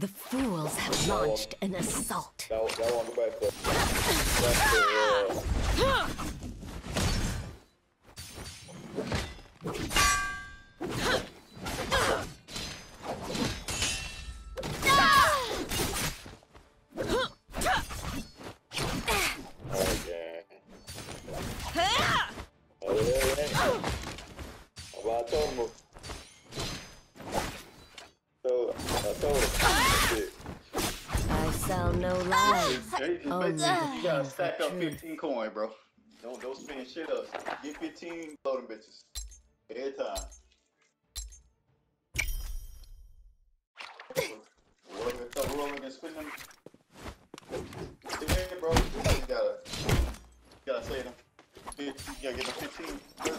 The fools have launched an assault. That one go back to I sell no lies. You gotta stack up 15 coin, bro. Don't spend shit up. Get 15 loading bitches. Every time. Rolling and spin them. Yeah, bro. You gotta say them. You gotta get the 15.